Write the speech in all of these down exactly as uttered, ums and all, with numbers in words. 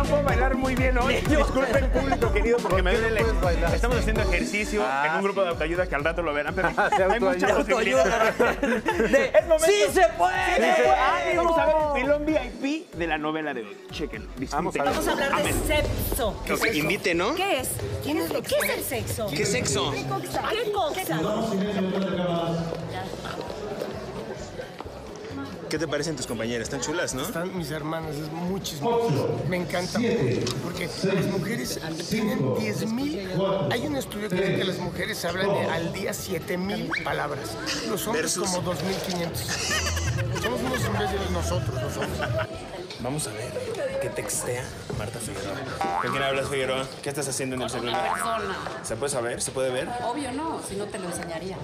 No puedo bailar muy bien hoy. Disculpe el público querido porque me duele. Estamos haciendo ejercicio ah, en un grupo de autoayuda que al rato lo verán, pero hay mucha posibilidad. De, es momento. ¡Sí se puede! Sí se puede. Ah, vamos a ver el pilón V I P de la novela de hoy. Chequen. Vamos a, vamos a hablar de sexo. ¿Qué es Invite, ¿no? ¿Qué es? ¿Quién es? ¿Qué es el sexo? ¿Qué sexo? ¿Qué cosa? ¿Qué cosa? ¿Qué te parecen tus compañeras? Están chulas, ¿no? Están mis hermanas, es muchísimo. Me encanta porque las mujeres tienen diez mil. Hay un estudio que dice que las mujeres hablan de, al día siete mil palabras. Los hombres Versus. como dos mil quinientos. Somos unos imbéciles nosotros, los hombres. Vamos a ver qué textea Marta Figueroa. ¿Con quién hablas, Figueroa? ¿Qué estás haciendo en el celular? Una persona. ¿Se puede saber? ¿Se puede ver? Obvio no, si no te lo enseñaría.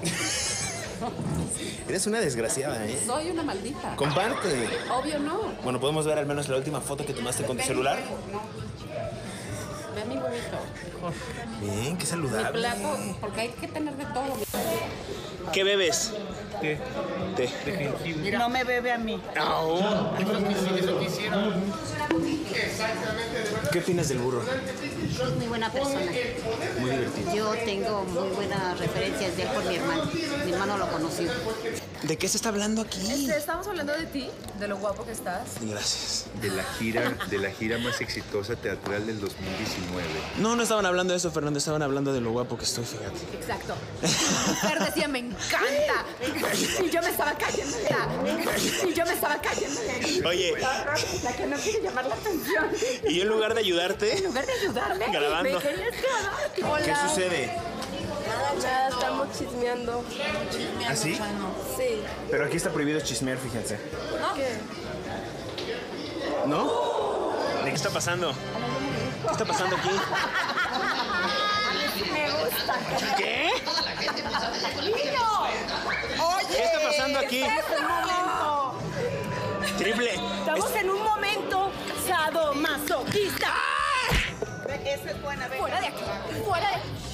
Eres una desgraciada, ¿eh? Soy una maldita. Comparte. Obvio no. Bueno, ¿podemos ver al menos la última foto que tomaste con tu celular? No. Ve a mi huevito. Bien, qué saludable. Mi plato, porque hay que tener de todo. ¿Qué bebes? Té. Té. Mira. No me bebe a mí. Oh. Eso quisieron. ¿Qué opinas del burro? Es muy buena persona. Muy divertido. Yo tengo muy buenas referencias de él por mi hermano. Mi hermano lo conoció. ¿De qué se está hablando aquí? Este, estamos hablando de ti, de lo guapo que estás. Gracias. De la gira, de la gira más exitosa teatral del dos mil diecinueve. No, no estaban hablando de eso, Fernando. Estaban hablando de lo guapo que estoy, fíjate. Exacto. Fer decía, me encanta. Y yo me estaba cayendo. Y yo me estaba cayendo. Oye. La que no quiere llamar la atención. Y yo en lugar de ayudarte. En lugar de ayudarme. Grabando. Me querías grabar. Hola. ¿Qué sucede? Nada, estamos chismeando. ¿Ah, sí? Sí. Pero aquí está prohibido chismear, fíjense. ¿Qué? ¿No? ¿De qué está pasando? ¿Qué está pasando aquí? Me gusta. ¿Qué? Oye, ¿Qué está pasando aquí? Es un momento. Triple. Estamos en un momento sadomasoquista. Esa es buena, venga. Fuera de aquí. Fuera de aquí.